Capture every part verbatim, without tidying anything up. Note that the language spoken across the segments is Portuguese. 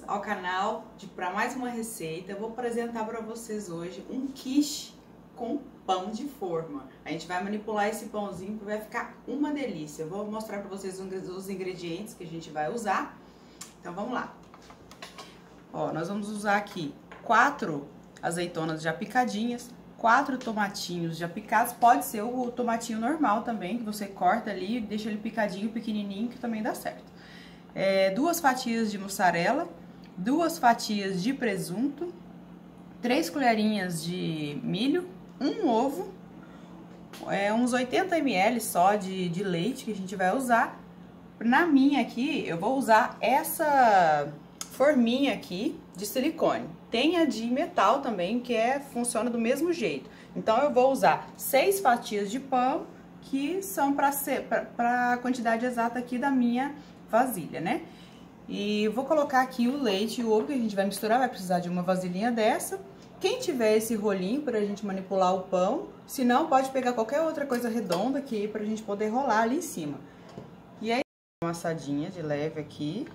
ao canal para mais uma receita. Eu vou apresentar para vocês hoje um quiche com pão de forma. A gente vai manipular esse pãozinho que vai ficar uma delícia. Eu vou mostrar para vocês os ingredientes que a gente vai usar. Então vamos lá. Ó, nós vamos usar aqui quatro azeitonas já picadinhas, quatro tomatinhos já picados. Pode ser o tomatinho normal também, que você corta ali e deixa ele picadinho, pequenininho, que também dá certo. É, duas fatias de mussarela, duas fatias de presunto, três colherinhas de milho, um ovo, é, uns oitenta mililitros só de, de leite que a gente vai usar. Na minha aqui, eu vou usar essa forminha aqui de silicone. Tem a de metal também, que é, funciona do mesmo jeito. Então, eu vou usar seis fatias de pão, que são para a quantidade exata aqui da minha vasilha, né? E vou colocar aqui o leite e o ovo que a gente vai misturar, vai precisar de uma vasilhinha dessa. Quem tiver esse rolinho pra gente manipular o pão, se não, pode pegar qualquer outra coisa redonda aqui pra gente poder rolar ali em cima. E aí, uma amassadinha de leve aqui,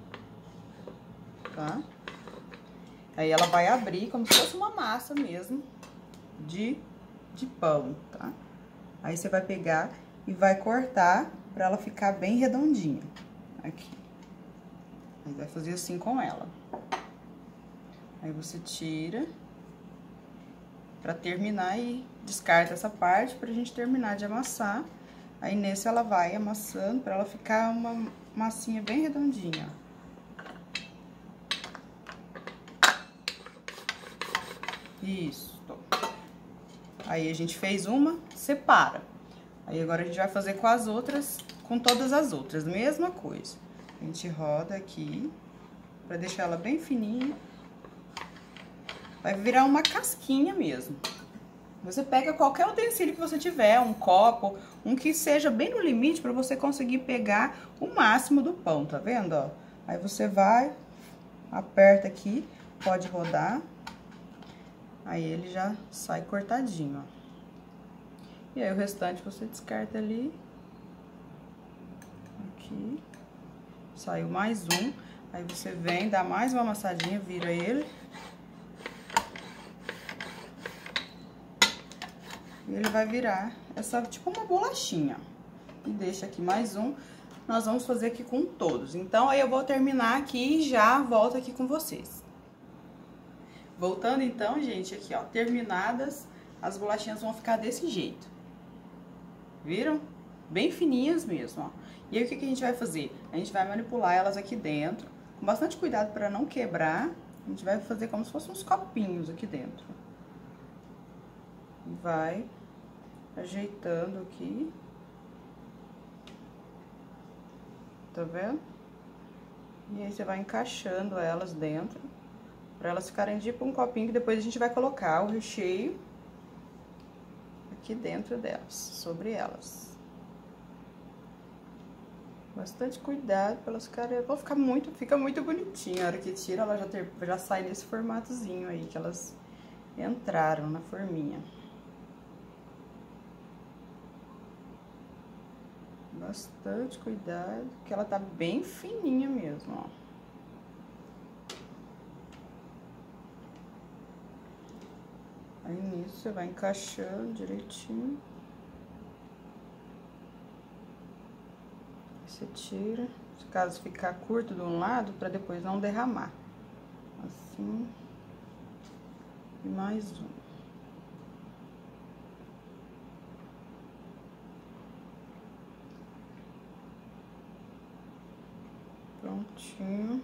tá? Aí ela vai abrir como se fosse uma massa mesmo de, de pão, tá? Aí você vai pegar e vai cortar pra ela ficar bem redondinha. Aqui. Aí vai fazer assim com ela. Aí você tira pra terminar e descarta essa parte pra gente terminar de amassar. Aí nesse ela vai amassando pra ela ficar uma massinha bem redondinha. Isso. Aí a gente fez uma, separa. Aí agora a gente vai fazer com as outras, com todas as outras, mesma coisa. A gente roda aqui, pra deixar ela bem fininha. Vai virar uma casquinha mesmo. Você pega qualquer utensílio que você tiver, um copo, um que seja bem no limite pra você conseguir pegar o máximo do pão, tá vendo, ó? Aí você vai, aperta aqui, pode rodar. Aí ele já sai cortadinho, ó. E aí o restante você descarta ali. Aqui. Saiu mais um. Aí você vem, dá mais uma amassadinha, vira ele. E ele vai virar essa, tipo uma bolachinha. E deixa aqui mais um. Nós vamos fazer aqui com todos. Então, aí eu vou terminar aqui e já volto aqui com vocês. Voltando então, gente, aqui ó, terminadas, as bolachinhas vão ficar desse jeito. Viram? Bem fininhas mesmo, ó. E aí, o que que a gente vai fazer? A gente vai manipular elas aqui dentro, com bastante cuidado para não quebrar. A gente vai fazer como se fossem uns copinhos aqui dentro. E vai ajeitando aqui. Tá vendo? E aí, você vai encaixando elas dentro, para elas ficarem tipo um copinho, que depois a gente vai colocar o recheio aqui dentro delas, sobre elas. Bastante cuidado para elas ficarem, vão ficar muito, fica muito bonitinho. A hora que tira, ela já, ter, já sai nesse formatozinho aí, que elas entraram na forminha. Bastante cuidado, que ela tá bem fininha mesmo, ó. Aí nisso você vai encaixando direitinho. Você tira, caso ficar curto de um lado, para depois não derramar. Assim. E mais um. Prontinho.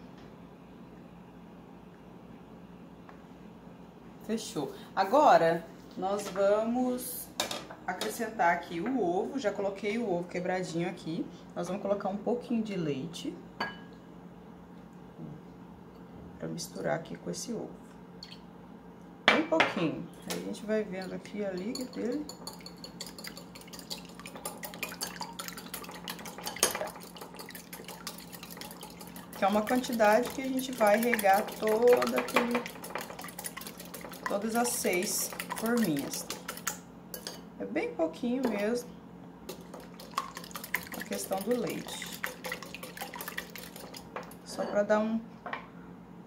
Fechou. Agora, nós vamos acrescentar aqui o ovo. Já coloquei o ovo quebradinho aqui. Nós vamos colocar um pouquinho de leite. Pra misturar aqui com esse ovo. Bem pouquinho. Aí a gente vai vendo aqui a liga dele. Que é uma quantidade que a gente vai regar toda aquele... todas as seis forminhas. É bem pouquinho mesmo a questão do leite. Só para dar um,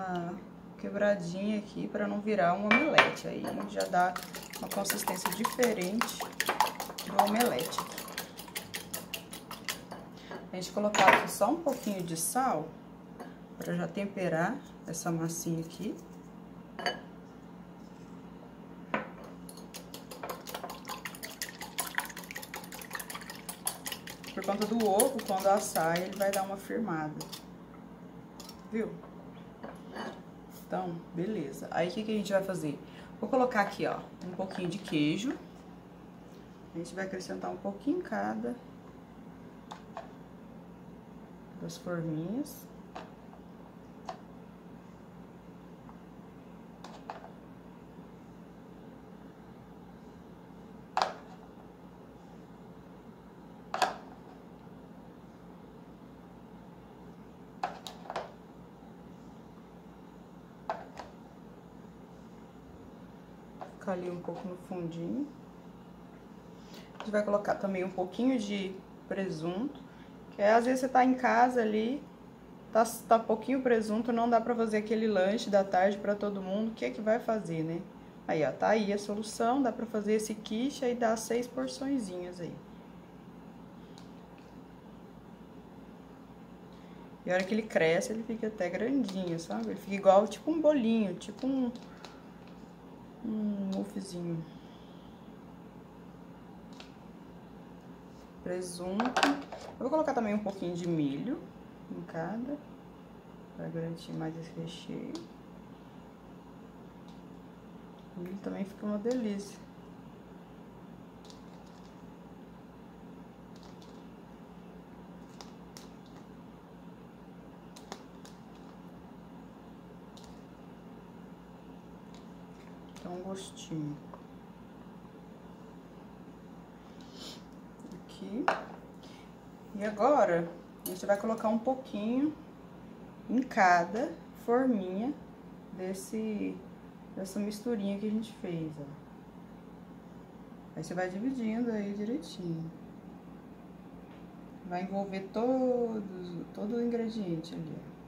uma quebradinha aqui para não virar um omelete. Aí já dá uma consistência diferente do omelete. A gente colocar aqui só um pouquinho de sal para já temperar essa massinha aqui. Por conta do ovo, quando assar, ele vai dar uma firmada. Viu? Então, beleza. Aí, o que que a gente vai fazer? Vou colocar aqui, ó, um pouquinho de queijo. A gente vai acrescentar um pouquinho em cada das forminhas. Ali um pouco no fundinho. A gente vai colocar também um pouquinho de presunto, que é, às vezes você tá em casa ali, tá, tá pouquinho presunto, não dá pra fazer aquele lanche da tarde pra todo mundo, o que é que vai fazer, né? Aí, ó, tá aí a solução, dá pra fazer esse quiche e dar seis porçõezinhas aí. E a hora que ele cresce, ele fica até grandinho, sabe? Ele fica igual, tipo um bolinho, tipo um... um muffzinho. Presunto. Eu vou colocar também um pouquinho de milho em cada, para garantir mais esse recheio. O milho também fica uma delícia. Dá um gostinho. Aqui. E agora, a gente vai colocar um pouquinho em cada forminha desse, dessa misturinha que a gente fez, ó. Aí você vai dividindo aí direitinho. Vai envolver todos, todo o ingrediente ali, ó.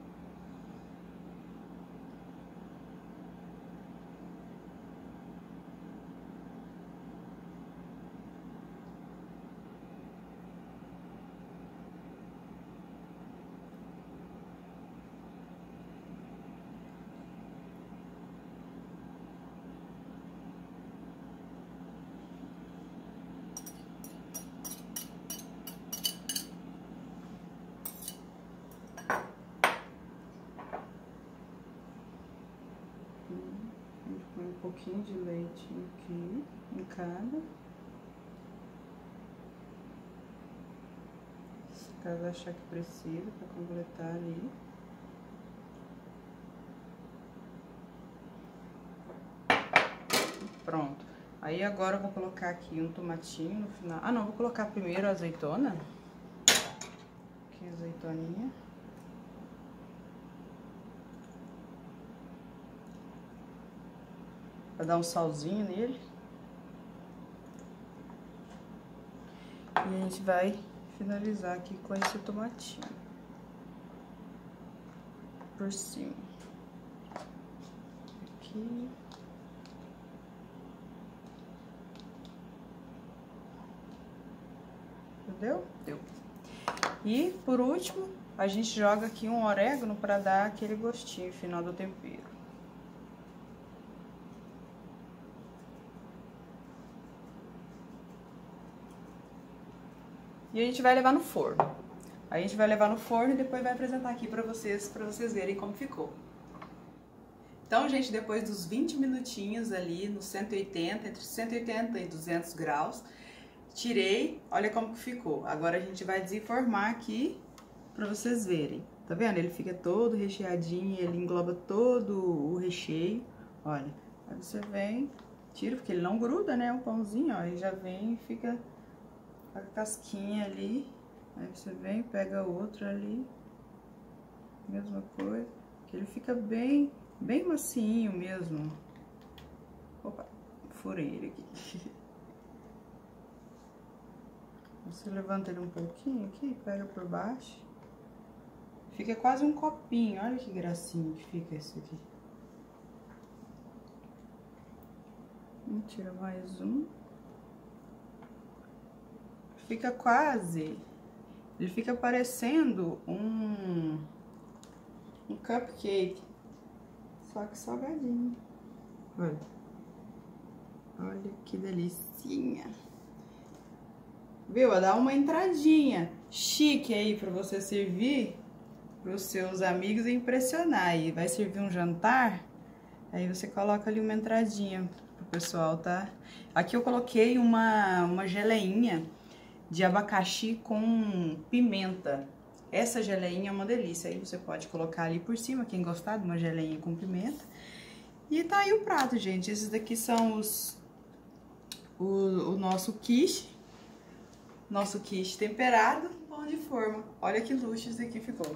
Um pouquinho de leite aqui, em cada. Caso achar que precisa, para completar ali. Pronto. Aí agora eu vou colocar aqui um tomatinho no final. Ah, não, vou colocar primeiro a azeitona. Aqui a azeitoninha. Pra dar um salzinho nele. E a gente vai finalizar aqui com esse tomatinho. Por cima. Aqui. Entendeu? Deu. E, por último, a gente joga aqui um orégano pra dar aquele gostinho final do tempero. E a gente vai levar no forno. A gente vai levar no forno e depois vai apresentar aqui pra vocês, pra vocês verem como ficou. Então, gente, depois dos vinte minutinhos ali no cento e oitenta, entre cento e oitenta e duzentos graus, tirei, olha como que ficou. Agora a gente vai desenformar aqui pra vocês verem. Tá vendo? Ele fica todo recheadinho, ele engloba todo o recheio. Olha, aí você vem, tira, porque ele não gruda, né? O pãozinho, ó, e já vem e fica a casquinha ali. Aí você vem, pega outro ali, mesma coisa, que ele fica bem, bem macinho mesmo. Opa, furei ele aqui. Você levanta ele um pouquinho aqui, pega por baixo, Fica quase um copinho, olha que gracinha que fica esse aqui. Vamos tirar mais um. Fica quase, ele fica parecendo um, um cupcake, só que salgadinho. Olha, olha que delicinha. Viu? Dá uma entradinha chique aí pra você servir pros seus amigos e impressionar. E vai servir um jantar, aí você coloca ali uma entradinha pro pessoal, tá? Aqui eu coloquei uma, uma geleinha de abacaxi com pimenta. Essa geleinha é uma delícia. Aí você pode colocar ali por cima, quem gostar de uma geleinha com pimenta. E tá aí o prato, gente. Esses daqui são os o, o nosso quiche. Nosso quiche temperado, pão de forma. Olha que luxo isso aqui ficou.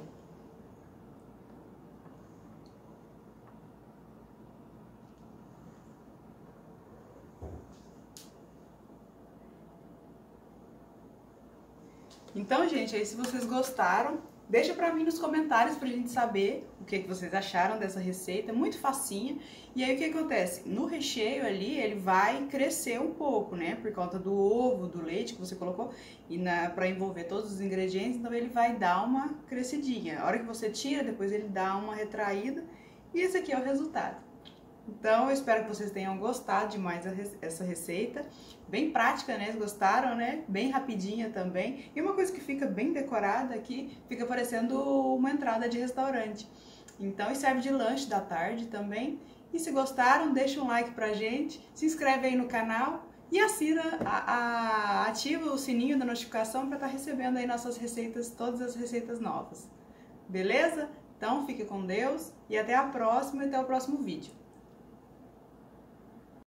Então, gente, aí se vocês gostaram, deixa pra mim nos comentários pra gente saber o que, que vocês acharam dessa receita, muito facinha. E aí o que acontece? No recheio ali, ele vai crescer um pouco, né? Por conta do ovo, do leite que você colocou, e na, pra envolver todos os ingredientes, então ele vai dar uma crescidinha. A hora que você tira, depois ele dá uma retraída, e esse aqui é o resultado. Então, eu espero que vocês tenham gostado demais essa receita. Bem prática, né? Vocês gostaram, né? Bem rapidinha também. E uma coisa que fica bem decorada aqui, fica parecendo uma entrada de restaurante. Então, e serve de lanche da tarde também. E se gostaram, deixa um like pra gente, se inscreve aí no canal e assina, a, a, ativa o sininho da notificação para estar recebendo aí nossas receitas, todas as receitas novas. Beleza? Então, fique com Deus e até a próxima e até o próximo vídeo.